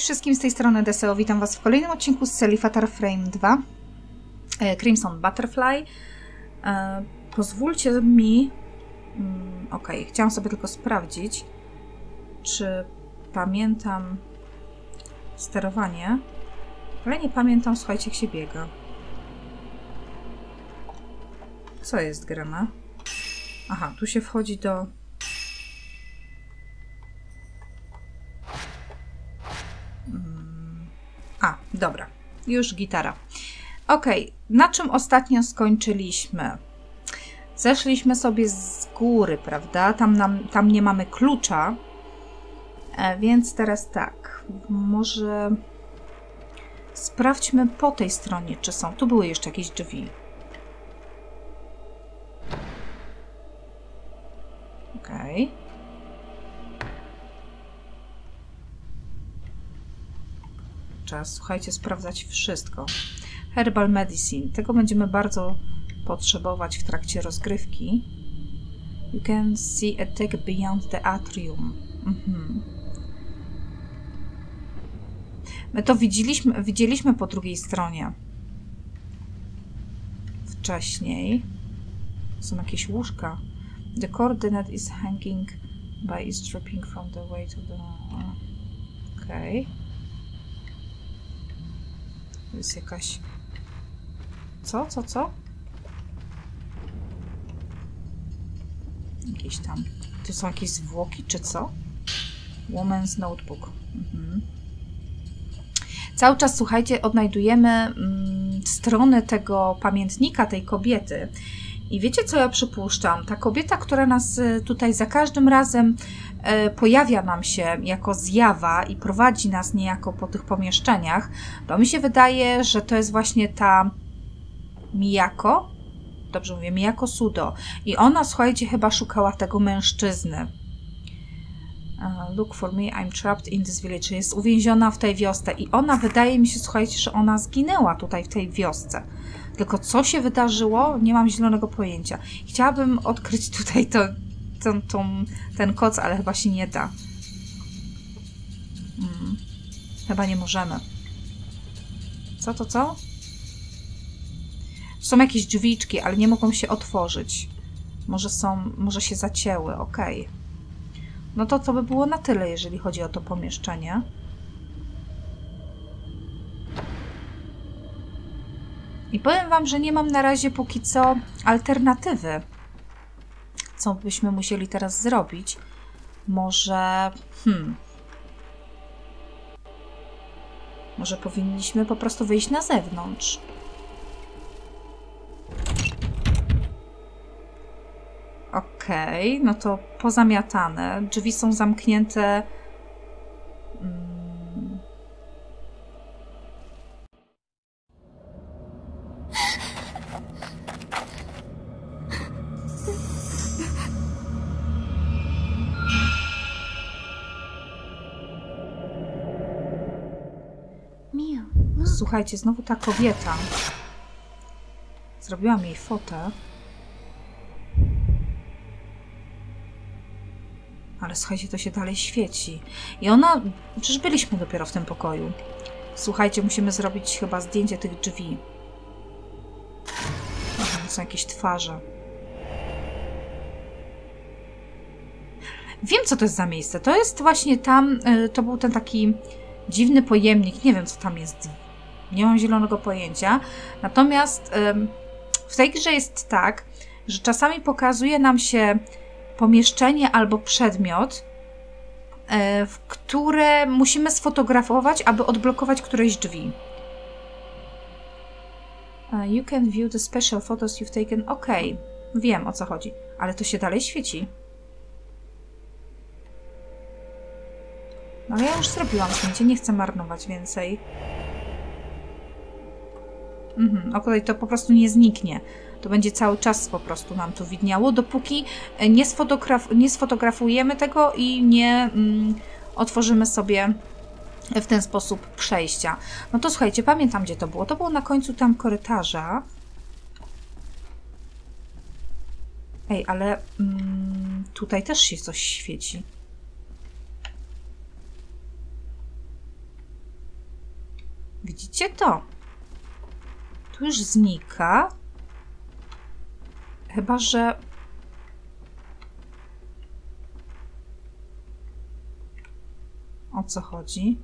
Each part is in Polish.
Cześć wszystkim, z tej strony Deseo. Witam Was w kolejnym odcinku z serii Fatal Frame 2 Crimson Butterfly. Pozwólcie mi... ok, chciałam sobie tylko sprawdzić, czy pamiętam sterowanie, ale nie pamiętam, słuchajcie, jak się biega. Co jest grane? Aha, tu się wchodzi do... A, dobra. Już gitara. Ok, na czym ostatnio skończyliśmy? Zeszliśmy sobie z góry, prawda? Tam nie mamy klucza. Więc teraz tak. Może sprawdźmy po tej stronie, czy są. Tu były jeszcze jakieś drzwi. Okej. Czas, słuchajcie, sprawdzać wszystko. Herbal Medicine. Tego będziemy bardzo potrzebować w trakcie rozgrywki. You can see a tick beyond the atrium. My to widzieliśmy po drugiej stronie. Wcześniej. Są jakieś łóżka. The coordinate is hanging by is dropping from the weight of the... Okej. To jest jakaś... Co? Jakieś tam... Tu są jakieś zwłoki, czy co? Woman's Notebook. Cały czas, słuchajcie, odnajdujemy stronę tego pamiętnika, tej kobiety. I wiecie, co ja przypuszczam? Ta kobieta, która nas tutaj za każdym razem pojawia nam się jako zjawa i prowadzi nas niejako po tych pomieszczeniach, to mi się wydaje, że to jest właśnie ta Miyako. Dobrze mówię, Miyako Sudo. I ona, słuchajcie, chyba szukała tego mężczyzny. Look for me, I'm trapped in this village. Jest uwięziona w tej wiosce. I ona, wydaje mi się, słuchajcie, że ona zginęła tutaj w tej wiosce. Tylko co się wydarzyło, nie mam zielonego pojęcia. Chciałabym odkryć tutaj ten koc, ale chyba się nie da. Chyba nie możemy. Co? Są jakieś drzwiczki, ale nie mogą się otworzyć. Może się zacięły, okej. No to by było na tyle, jeżeli chodzi o to pomieszczenie. I powiem Wam, że nie mam na razie póki co alternatywy. Co byśmy musieli teraz zrobić? Może... Może powinniśmy po prostu wyjść na zewnątrz. Okej, no to pozamiatane. Drzwi są zamknięte. Słuchajcie, znowu ta kobieta. Zrobiłam jej fotę. Ale słuchajcie, to się dalej świeci. I ona... Przecież byliśmy dopiero w tym pokoju. Słuchajcie, musimy zrobić chyba zdjęcie tych drzwi. To są jakieś twarze. Wiem, co to jest za miejsce. To jest właśnie tam... To był ten taki dziwny pojemnik. Nie wiem, co tam jest. Nie mam zielonego pojęcia. Natomiast w tej grze jest tak, że czasami pokazuje nam się pomieszczenie albo przedmiot, które musimy sfotografować, aby odblokować któreś drzwi. You can view the special photos you've taken. Ok, wiem, o co chodzi, ale to się dalej świeci. No ale ja już zrobiłam zdjęcie, nie chcę marnować więcej. Okej, to po prostu nie zniknie. To będzie cały czas po prostu nam tu widniało, dopóki nie sfotografujemy tego i nie otworzymy sobie w ten sposób przejścia. No to słuchajcie, pamiętam, gdzie to było. To było na końcu tam korytarza. Ej, ale tutaj też się coś świeci. Widzicie to? Tu już znika. Chyba że... O co chodzi?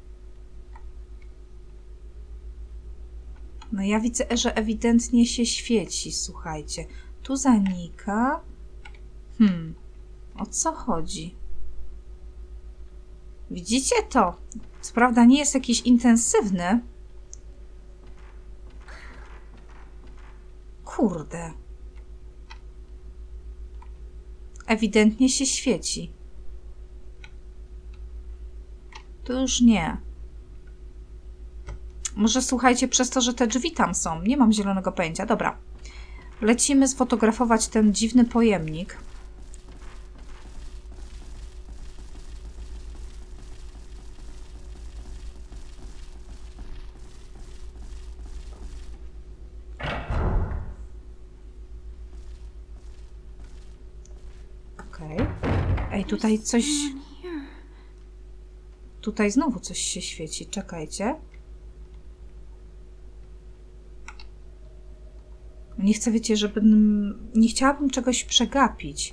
No ja widzę, że ewidentnie się świeci, słuchajcie. Tu zanika. O co chodzi? Widzicie to? Co prawda nie jest jakiś intensywny. Kurde. Ewidentnie się świeci. Tu już nie. Może słuchajcie, przez to, że te drzwi tam są. Nie mam zielonego pojęcia. Dobra. Lecimy sfotografować ten dziwny pojemnik. Okej. Ej, tutaj coś... Tutaj znowu coś się świeci. Czekajcie. Nie chcę, wiecie, żeby... Nie chciałabym czegoś przegapić.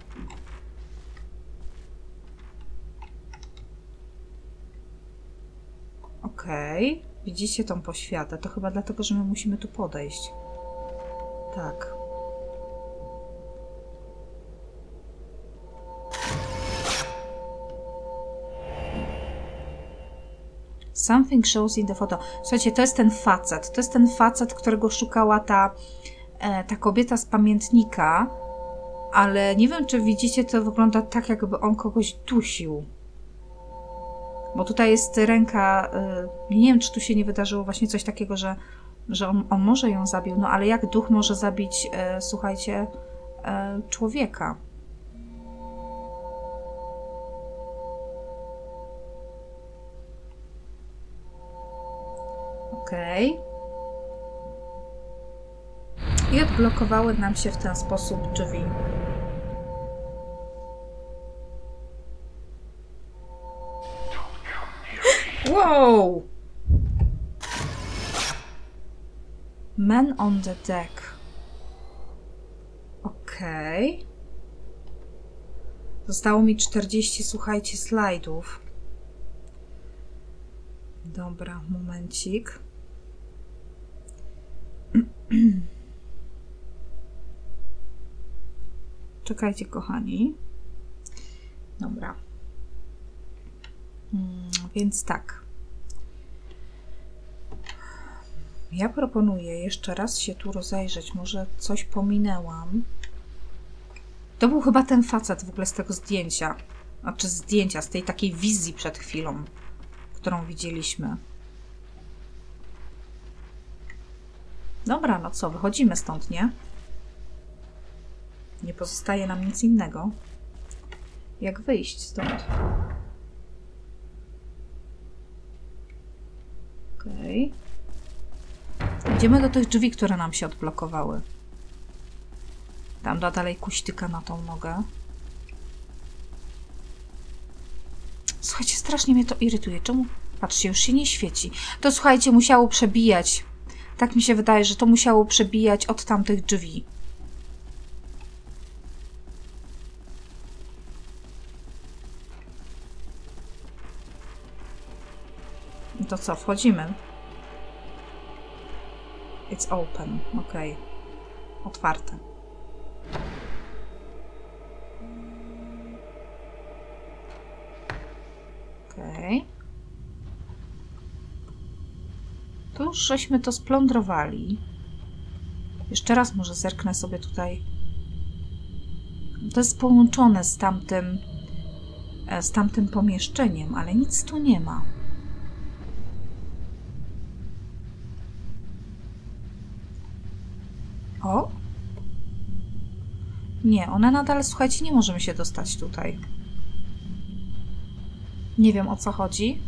Okej. Widzicie tą poświatę? To chyba dlatego, że my musimy tu podejść. Tak. Something shows in the photo. Słuchajcie, to jest ten facet. To jest ten facet, którego szukała ta kobieta z pamiętnika. Ale nie wiem, czy widzicie, to wygląda tak, jakby on kogoś dusił. Bo tutaj jest ręka... nie wiem, czy tu się nie wydarzyło właśnie coś takiego, że on może ją zabił. No ale jak duch może zabić, słuchajcie, człowieka? Okej. I odblokowały nam się w ten sposób drzwi. Wow! Man on the deck. Okej. Zostało mi 40, słuchajcie, slajdów. Dobra, momencik. Czekajcie, kochani. Dobra. Więc tak. Ja proponuję jeszcze raz się tu rozejrzeć. Może coś pominęłam. To był chyba ten facet w ogóle z tego zdjęcia. Znaczy zdjęcia, z tej takiej wizji przed chwilą, którą widzieliśmy. Dobra, no co, wychodzimy stąd, nie? Nie pozostaje nam nic innego, jak wyjść stąd. Okej. Idziemy do tych drzwi, które nam się odblokowały. Tam da dalej kuśtyka na tą nogę. Słuchajcie, strasznie mnie to irytuje. Czemu? Patrzcie, już się nie świeci. To słuchajcie, musiało przebijać. Tak mi się wydaje, że to musiało przebijać od tamtych drzwi. I to co? Wchodzimy. It's open. Ok. Otwarte. Okej. Tu już żeśmy to splądrowali. Jeszcze raz może zerknę sobie tutaj. To jest połączone z tamtym pomieszczeniem, ale nic tu nie ma. O! Nie, one nadal, słuchajcie, nie możemy się dostać tutaj. Nie wiem, o co chodzi.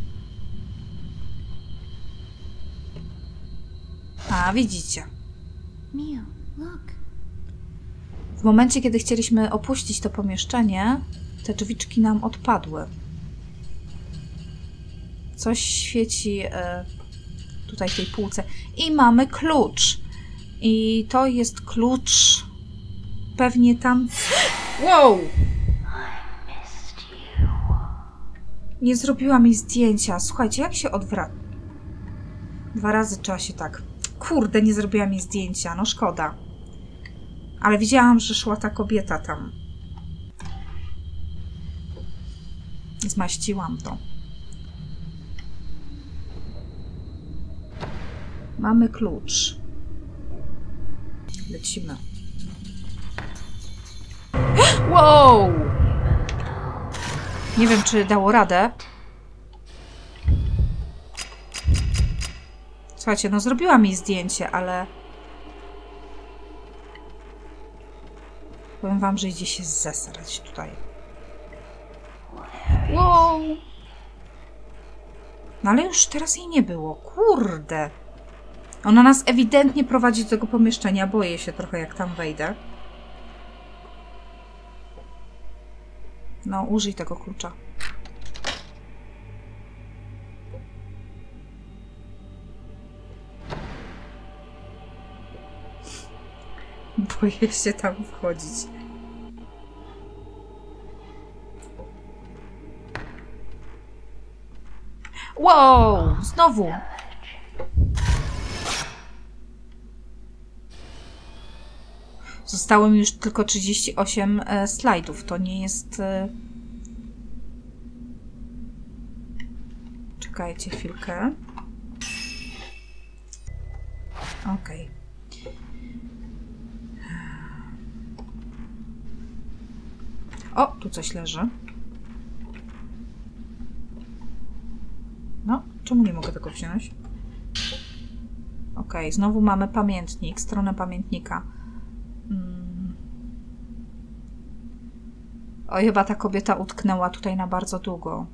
A, widzicie. Mio, look. W momencie, kiedy chcieliśmy opuścić to pomieszczenie, te drzwiczki nam odpadły. Coś świeci tutaj w tej półce. I mamy klucz. I to jest klucz pewnie tam... Wow! Nie zrobiła mi zdjęcia. Słuchajcie, jak się odwraca? 2 razy trzeba się tak... Kurde, nie zrobiła mi zdjęcia. No szkoda. Ale widziałam, że szła ta kobieta tam. Zmaściłam to. Mamy klucz. Lecimy. Wow! Nie wiem, czy dało radę. Słuchajcie, no zrobiła mi zdjęcie, ale... Powiem wam, że idzie się zesrać tutaj. Wow! No ale już teraz jej nie było. Kurde! Ona nas ewidentnie prowadzi do tego pomieszczenia. Boję się trochę, jak tam wejdę. No, użyj tego klucza. Boję się tam wchodzić. Wow! Znowu! Zostało mi już tylko 38 slajdów. To nie jest... Czekajcie chwilkę. Okej. O, tu coś leży. No, czemu nie mogę tego wziąć? Okej, znowu mamy pamiętnik, stronę pamiętnika. Oj, chyba ta kobieta utknęła tutaj na bardzo długo.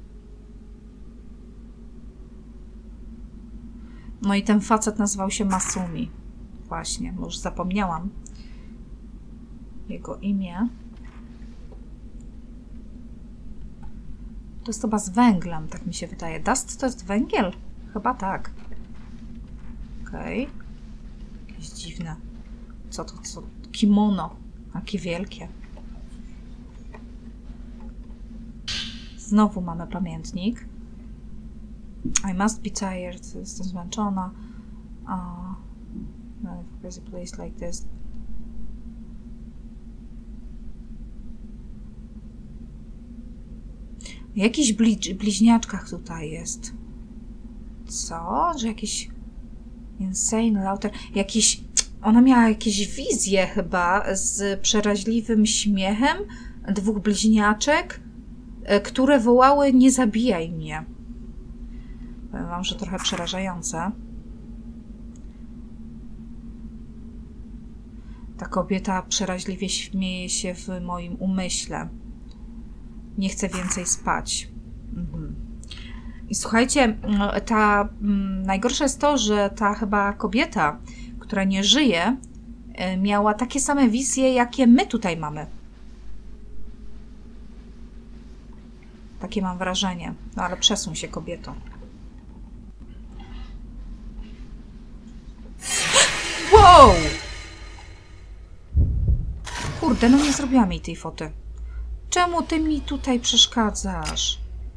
No i ten facet nazywał się Masumi. Właśnie, już zapomniałam jego imię. To jest chyba z węglem, tak mi się wydaje. Dust to jest węgiel? Chyba tak. Okej. Jakieś dziwne. Co to? Co? Kimono. Jakie wielkie. Znowu mamy pamiętnik. I must be tired. Jestem zmęczona. There's a place like this. W jakichś bliźniaczkach tutaj jest. Co? Że jakiś insane lauter. Jakiś... Ona miała jakieś wizje chyba z przeraźliwym śmiechem 2 bliźniaczek, które wołały: nie zabijaj mnie. Powiem wam, że trochę przerażające. Ta kobieta przeraźliwie śmieje się w moim umyśle. Nie chcę więcej spać. I słuchajcie, najgorsze jest to, że ta chyba kobieta, która nie żyje, miała takie same wizje, jakie my tutaj mamy. Takie mam wrażenie. No ale przesuń się, kobieto. Wow! Kurde, no nie zrobiłam jej tej foty. Czemu ty mi tutaj przeszkadzasz?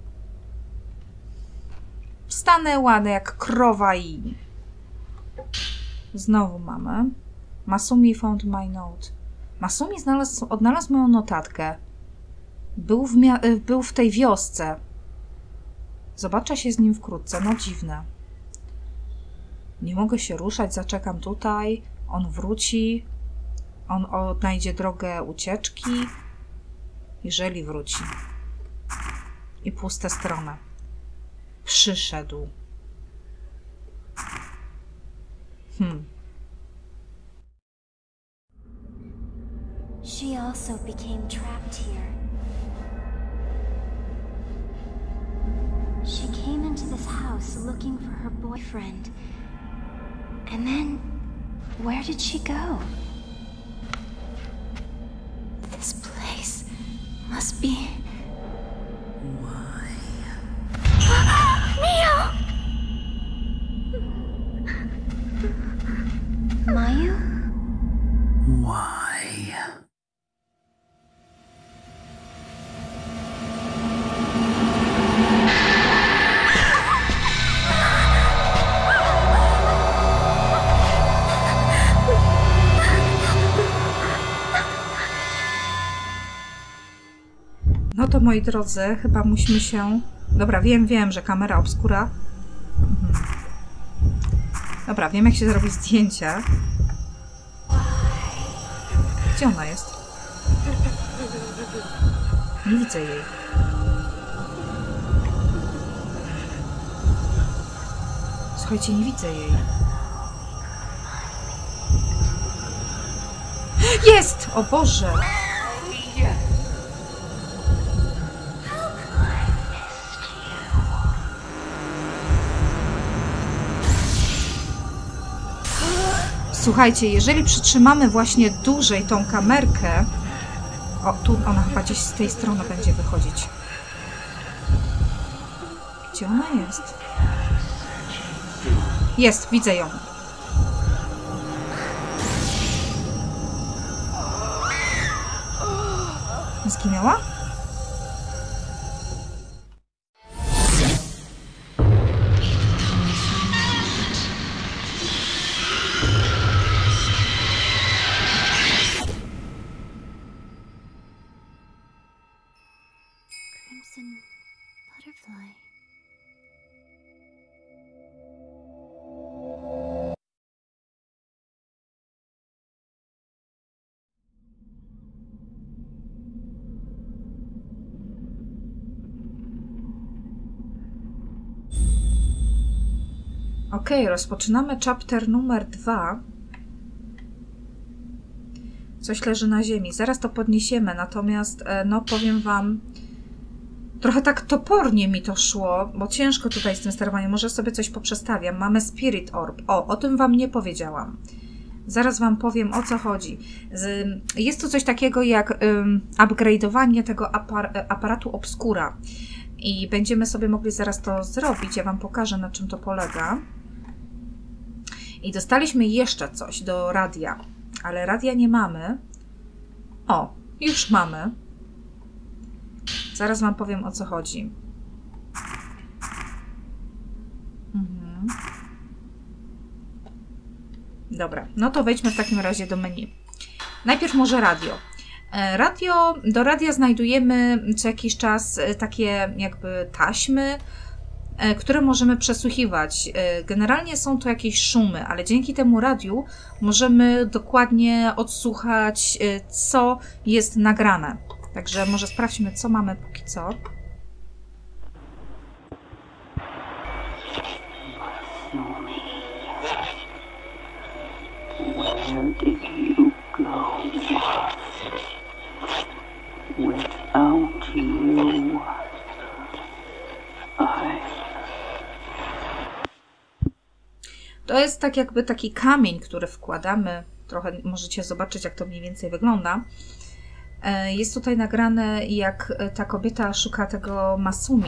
Stanęła jak krowa i... Znowu mamy. Masumi found my note. Masumi odnalazł moją notatkę. Był w tej wiosce. Zobaczę się z nim wkrótce. No dziwne. Nie mogę się ruszać, zaczekam tutaj. On wróci. On odnajdzie drogę ucieczki. Jeżeli wróci. I puste strony. Przyszedł. She also became trapped here. She came into this house looking for her boyfriend. And then, where did she go? This place must be... Why? Mio! No to moi drodzy, chyba musimy się... Dobra, wiem, że kamera obskura. Dobra, wiem jak się zrobi zdjęcie. Gdzie ona jest? Nie widzę jej. Słuchajcie, nie widzę jej. Jest! O Boże! Słuchajcie, jeżeli przytrzymamy właśnie dłużej tą kamerkę... O, tu ona chyba gdzieś z tej strony będzie wychodzić. Gdzie ona jest? Jest, widzę ją. Zginęła? Crimson butterfly. Ok, rozpoczynamy chapter numer 2. Coś leży na ziemi. Zaraz to podniesiemy, natomiast no powiem wam, trochę tak topornie mi to szło, bo ciężko tutaj z tym sterowaniem. Może sobie coś poprzestawiam. Mamy Spirit Orb. O tym wam nie powiedziałam. Zaraz wam powiem, o co chodzi. Jest tu coś takiego jak upgrade'owanie tego aparatu Obscura. I będziemy sobie mogli zaraz to zrobić. Ja wam pokażę, na czym to polega. I dostaliśmy jeszcze coś do radia. Ale radia nie mamy. O, już mamy. Zaraz wam powiem, o co chodzi. Dobra, no to wejdźmy w takim razie do menu. Najpierw może radio. Do radia znajdujemy co jakiś czas takie jakby taśmy, które możemy przesłuchiwać. Generalnie są to jakieś szumy, ale dzięki temu radiu możemy dokładnie odsłuchać, co jest nagrane. Także może sprawdźmy, co mamy póki co. Where did you go? Without you, To jest tak jakby taki kamień, który wkładamy. Trochę możecie zobaczyć, jak to mniej więcej wygląda. Jest tutaj nagrane, jak ta kobieta szuka tego Masumi.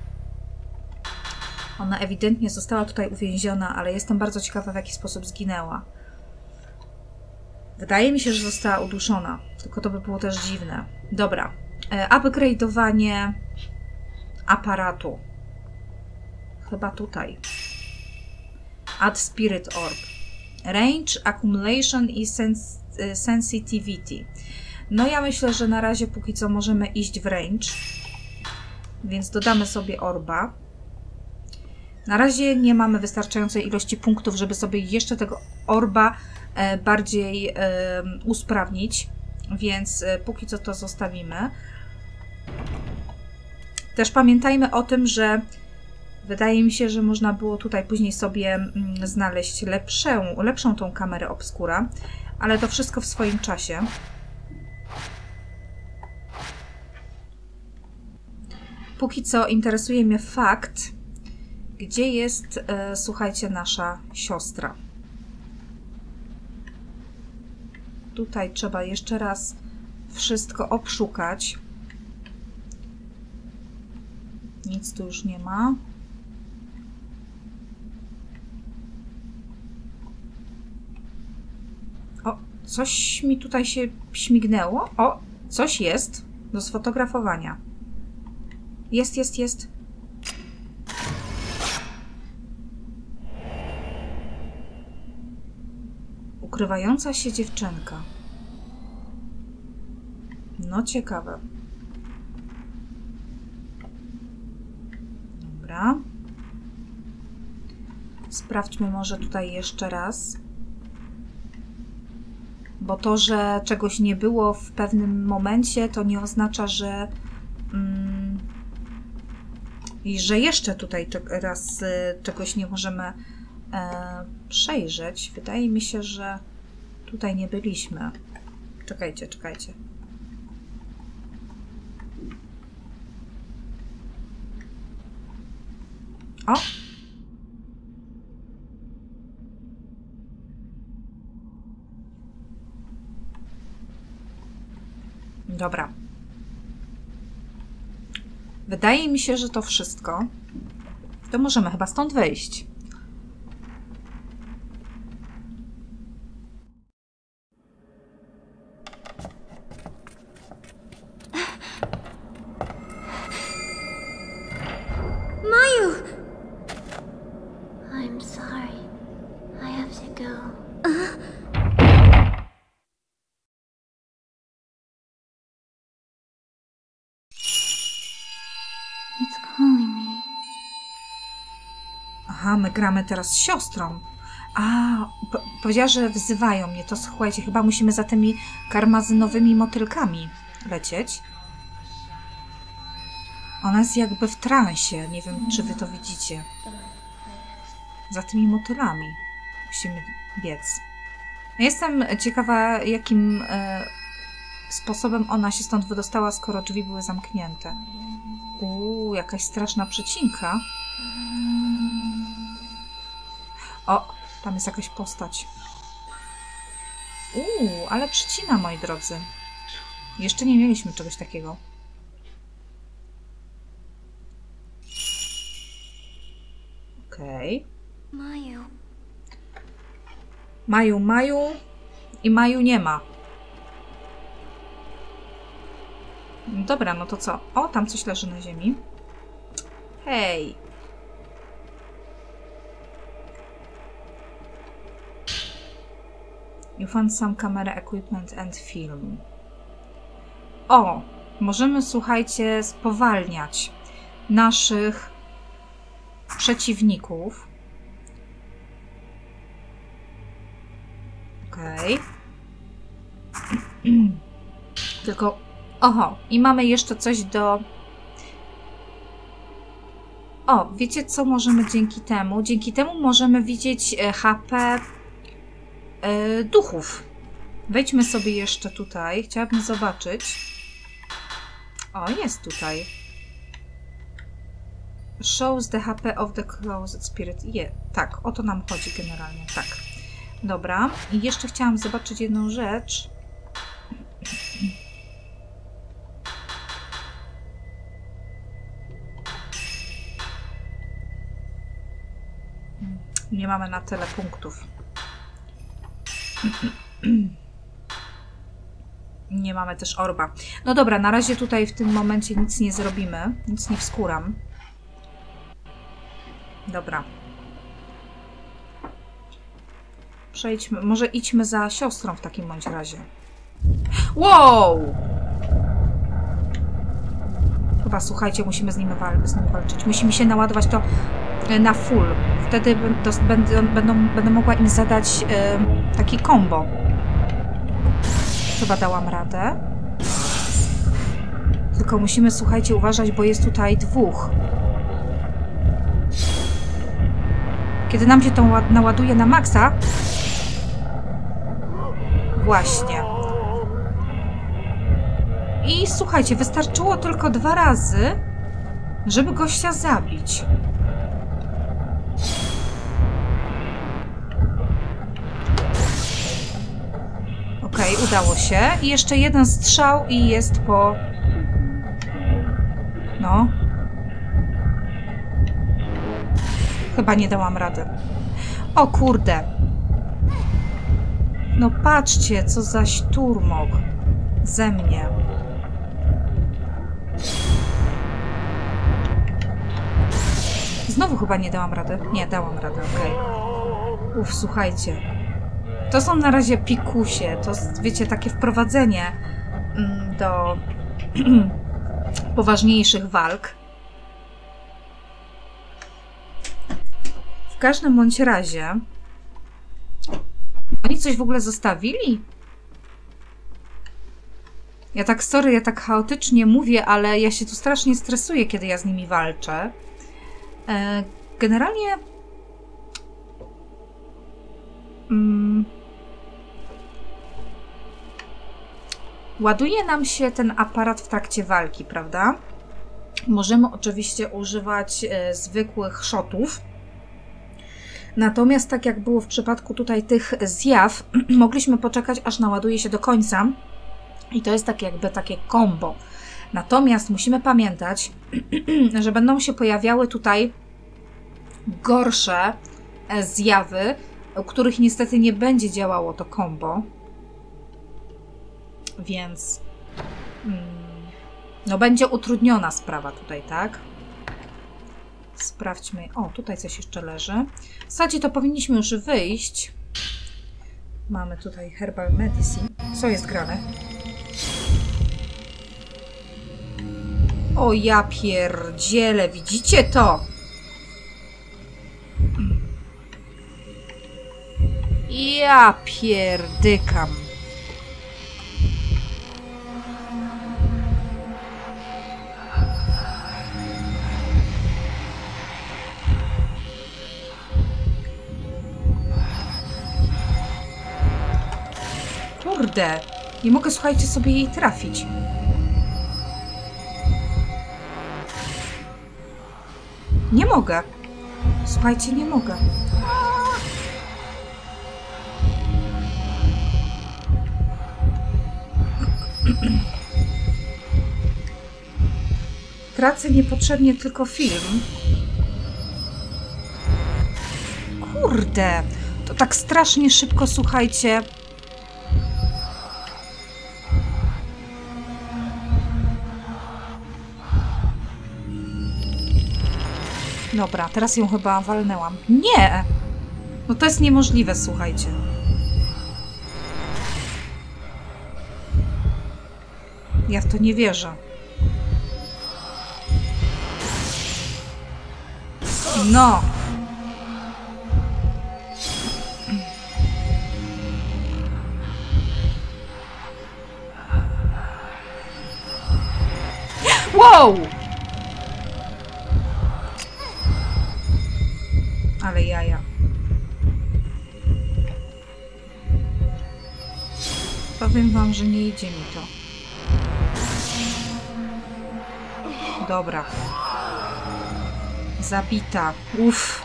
Ona ewidentnie została tutaj uwięziona, ale jestem bardzo ciekawa, w jaki sposób zginęła. Wydaje mi się, że została uduszona, tylko to by było też dziwne. Dobra, upgrade'owanie aparatu. Chyba tutaj. Add Spirit Orb. Range, Accumulation i Sensitivity. No ja myślę, że na razie póki co możemy iść w range. Więc dodamy sobie orba. Na razie nie mamy wystarczającej ilości punktów, żeby sobie jeszcze tego orba bardziej usprawnić. Więc póki co to zostawimy. Też pamiętajmy o tym, że wydaje mi się, że można było tutaj później sobie znaleźć lepszą tą kamerę Obscura, ale to wszystko w swoim czasie. Póki co interesuje mnie fakt, gdzie jest, słuchajcie, nasza siostra. Tutaj trzeba jeszcze raz wszystko obszukać. Nic tu już nie ma. O, coś mi tutaj się śmignęło. O, coś jest do sfotografowania. Jest. Ukrywająca się dziewczynka. No ciekawe. Dobra. Sprawdźmy może tutaj jeszcze raz. Bo to, że czegoś nie było w pewnym momencie, to nie oznacza, że że jeszcze tutaj raz czegoś nie możemy przejrzeć. Wydaje mi się, że tutaj nie byliśmy. Czekajcie, czekajcie. O! Dobra. Wydaje mi się, że to wszystko. To możemy chyba stąd wyjść. Mayu! I'm sorry. I have to go. It's calling me. Aha, my gramy teraz z siostrą. Powiedziała, że wzywają mnie. To słuchajcie, chyba musimy za tymi karmazynowymi motylkami lecieć. Ona jest jakby w transie. Nie wiem, czy wy to widzicie. Za tymi motylami musimy biec. Jestem ciekawa, jakim sposobem ona się stąd wydostała, skoro drzwi były zamknięte. Jakaś straszna przecinka. O, tam jest jakaś postać. Ale przycina, moi drodzy. Jeszcze nie mieliśmy czegoś takiego. Okej. Mayu. Maju, Maju i Maju nie ma. Dobra, no to co? O, tam coś leży na ziemi. Hej! You found some camera equipment and film. O! Możemy, słuchajcie, spowalniać naszych przeciwników. Okej. Tylko... Oho, i mamy jeszcze coś do... O, wiecie co możemy dzięki temu? Dzięki temu możemy widzieć HP duchów. Wejdźmy sobie jeszcze tutaj. Chciałabym zobaczyć. O, jest tutaj. Shows the HP of the closed spirit. Tak, o to nam chodzi generalnie. Tak. Dobra. I jeszcze chciałam zobaczyć jedną rzecz. Nie mamy na tyle punktów. Nie mamy też orba. No dobra, na razie tutaj w tym momencie nic nie zrobimy. Nic nie wskuram. Dobra. Przejdźmy. Może idźmy za siostrą w takim bądź razie. Wow! Chyba, słuchajcie, musimy z nim walczyć. Musimy się naładować to na full. Wtedy będę mogła im zadać taki combo. Chyba dałam radę. Tylko musimy, słuchajcie, uważać, bo jest tutaj dwóch. Kiedy nam się to naładuje na maksa... Właśnie. I słuchajcie, wystarczyło tylko 2 razy, żeby gościa zabić. Okej, udało się. I jeszcze jeden strzał i jest po... No. Chyba nie dałam rady. O kurde. No patrzcie, co za szturmok ze mnie. Znowu chyba nie dałam rady. Nie, dałam radę, okej. Słuchajcie. To są na razie pikusie. To, wiecie, takie wprowadzenie do poważniejszych walk. W każdym bądź razie... Oni coś w ogóle zostawili? Ja tak, sorry, ja tak chaotycznie mówię, ale ja się tu strasznie stresuję, kiedy ja z nimi walczę. Generalnie... ładuje nam się ten aparat w trakcie walki, prawda? Możemy oczywiście używać zwykłych shotów. Natomiast tak jak było w przypadku tutaj tych zjaw, mogliśmy poczekać, aż naładuje się do końca. I to jest tak jakby takie combo. Natomiast musimy pamiętać, że będą się pojawiały tutaj gorsze zjawy, u których niestety nie będzie działało to combo. Więc no będzie utrudniona sprawa tutaj, tak? Sprawdźmy. O, tutaj coś jeszcze leży. W zasadzie to powinniśmy już wyjść. Mamy tutaj Herbal Medicine. Co jest grane? O ja pierdzielę, widzicie to? Ja pierdykam. Kurde, nie mogę, słuchajcie, sobie jej trafić. Nie mogę. Słuchajcie, nie mogę. Tracę niepotrzebnie tylko film. Kurde, to tak strasznie szybko, słuchajcie. Dobra, teraz ją chyba walnęłam. Nie! No to jest niemożliwe, słuchajcie. Ja w to nie wierzę. No! Wow! Ale jaja. Powiem wam, że nie idzie mi to. Dobra. Zabita. Uff.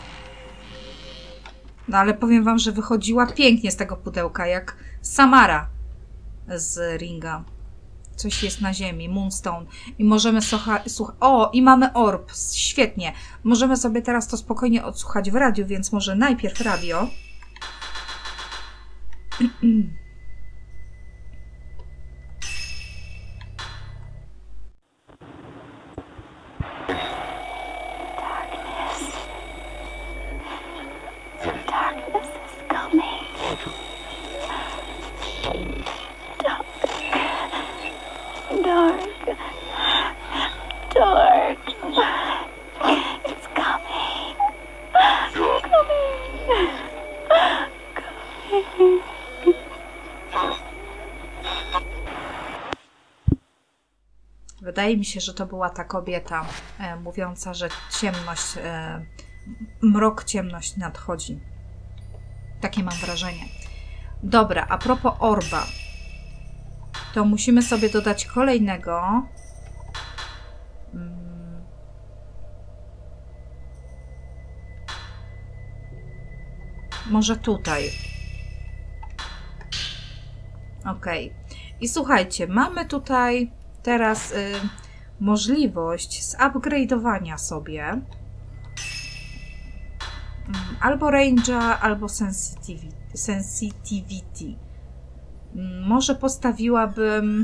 No ale powiem wam, że wychodziła pięknie z tego pudełka, jak Samara z Ringa. Coś jest na ziemi. Moonstone. I możemy słuchać... O! I mamy orb. Świetnie. Możemy sobie teraz to spokojnie odsłuchać w radiu, więc może najpierw radio. Wydaje mi się, że to była ta kobieta mówiąca, że ciemność, mrok, ciemność nadchodzi. Takie mam wrażenie. Dobra, a propos orba, to musimy sobie dodać kolejnego. Może tutaj. Ok. I słuchajcie, mamy tutaj teraz możliwość zupgrade'owania sobie albo range'a, albo sensitivity. Może postawiłabym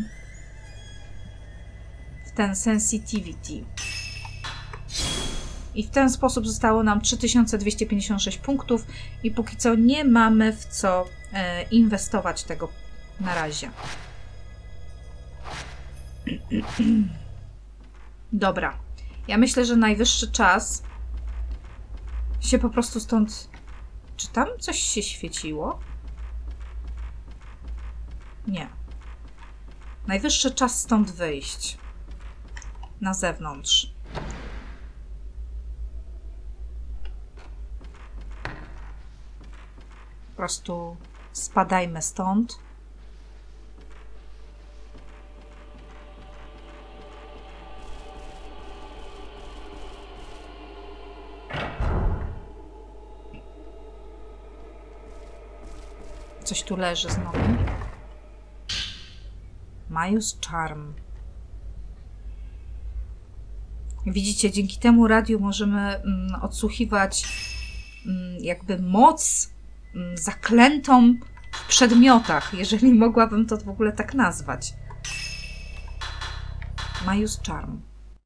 w ten sensitivity. I w ten sposób zostało nam 3256 punktów i póki co nie mamy w co inwestować tego na razie. Dobra. Ja myślę, że najwyższy czas Się po prostu stąd... Czy tam coś się świeciło? Nie. Najwyższy czas stąd wyjść. Na zewnątrz. Po prostu spadajmy stąd. Coś tu leży znowu. Majus Charm. Widzicie, dzięki temu radiu możemy odsłuchiwać jakby moc zaklętą w przedmiotach, jeżeli mogłabym to w ogóle tak nazwać. Majus Charm.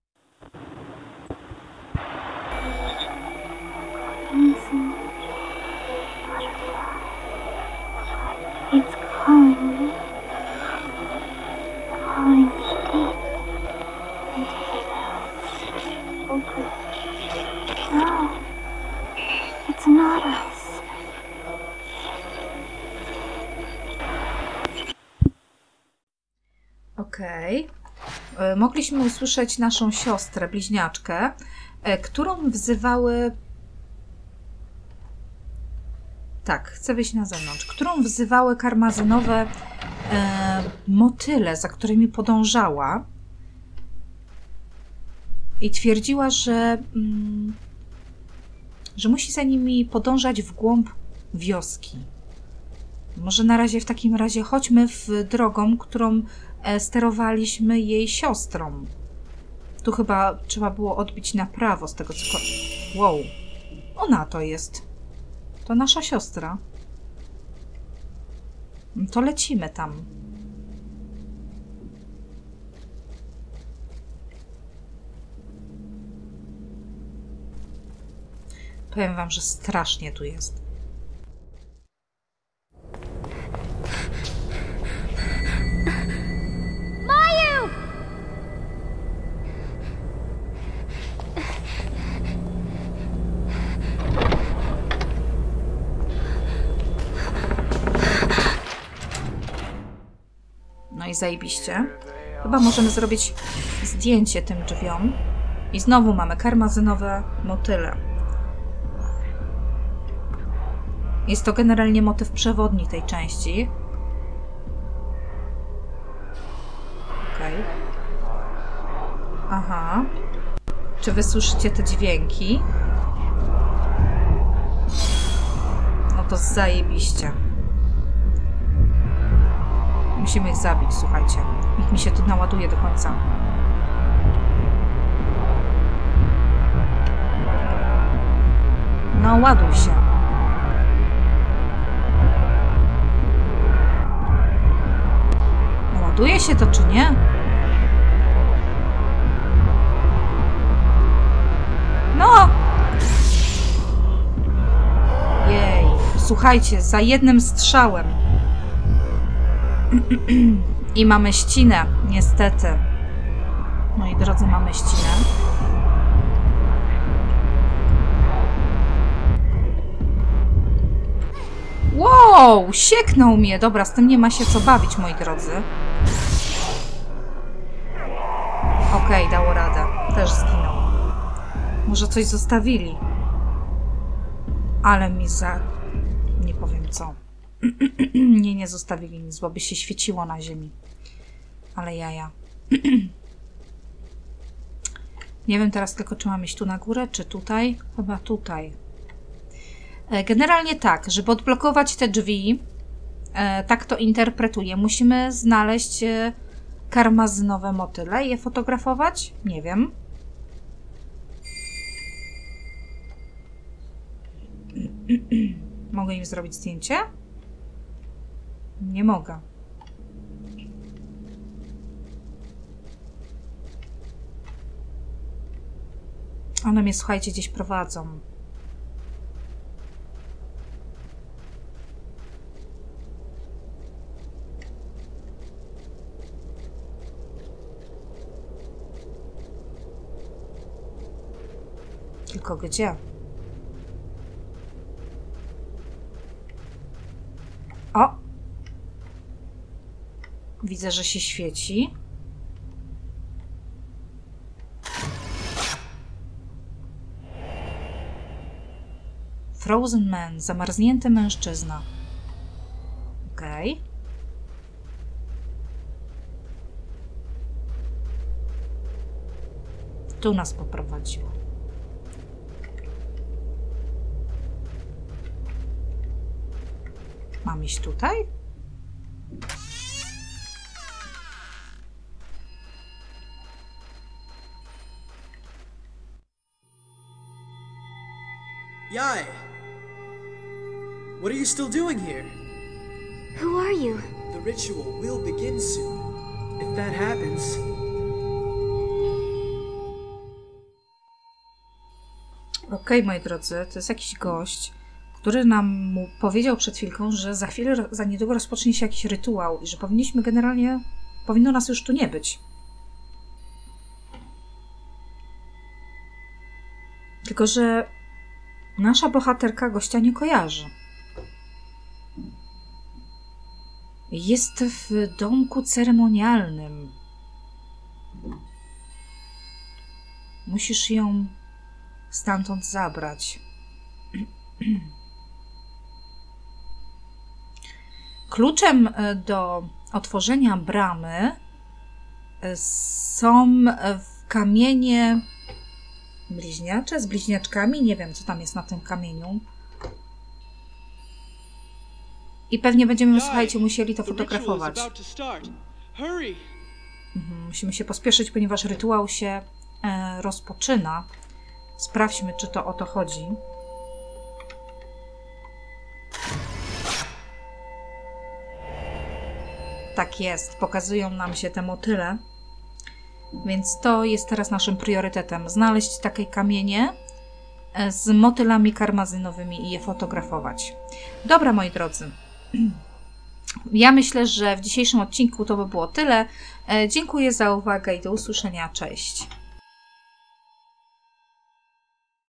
It's calling me. Calling me deep into the No, it's not us. Okej. Mogliśmy usłyszeć naszą siostrę, bliźniaczkę, którą wzywały... Tak, chcę wyjść na zewnątrz. Którą wzywały karmazynowe motyle, za którymi podążała. I twierdziła, że musi za nimi podążać w głąb wioski. Może na razie w takim razie chodźmy w drogą, którą sterowaliśmy jej siostrą. Tu chyba trzeba było odbić na prawo z tego co... Wow, ona to jest. To nasza siostra. To lecimy tam. Powiem wam, że strasznie tu jest. Mayu! No i zajebiście. Chyba możemy zrobić zdjęcie tym drzwiom. I znowu mamy karmazynowe motyle. Jest to generalnie motyw przewodni tej części. Okej. Aha. Czy wy słyszycie te dźwięki? No to zajebiście. Musimy ich zabić, słuchajcie. Niech mi się tu naładuje do końca. No, ładuj się. No, ładuje się to, czy nie? No! Jej. Słuchajcie, za jednym strzałem. I mamy ścinę, niestety. Moi drodzy, mamy ścinę. Wow, sieknął mnie. Dobra, z tym nie ma się co bawić, moi drodzy. Okej, dało radę. Też zginął. Może coś zostawili. Ale mi nie powiem co. Nie zostawili nic, bo by się świeciło na ziemi. Ale jaja. Nie wiem teraz tylko, czy mam iść tu na górę, czy tutaj. Chyba tutaj. Generalnie tak, żeby odblokować te drzwi, tak to interpretuję, musimy znaleźć karmazynowe motyle i je fotografować? Nie wiem. Mogę im zrobić zdjęcie? Nie mogę. One mnie, słuchajcie, gdzieś prowadzą. Tylko gdzie? Widzę, że się świeci. Frozen Man, zamarznięty mężczyzna. Okej. Tu nas poprowadziło. Mam iść tutaj? Yae! What are you still doing here? Who are you? The ritual will begin soon. If that happens... Okej, moi drodzy, to jest jakiś gość, który nam mu powiedział przed chwilką, że za chwilę, za niedługo rozpocznie się jakiś rytuał i że powinniśmy generalnie, powinno nas już tu nie być. Tylko że nasza bohaterka gościa nie kojarzy. Jest w domku ceremonialnym. Musisz ją stamtąd zabrać. Kluczem do otworzenia bramy są kamienie bliźniacze z bliźniaczkami. Nie wiem, co tam jest na tym kamieniu. I pewnie będziemy, słuchajcie, musieli to fotografować. Musimy się pospieszyć, ponieważ rytuał się rozpoczyna. Sprawdźmy, czy to o to chodzi. Tak jest, pokazują nam się te motyle. Więc to jest teraz naszym priorytetem. Znaleźć takie kamienie z motylami karmazynowymi i je fotografować. Dobra, moi drodzy. Ja myślę, że w dzisiejszym odcinku to by było tyle. Dziękuję za uwagę i do usłyszenia. Cześć.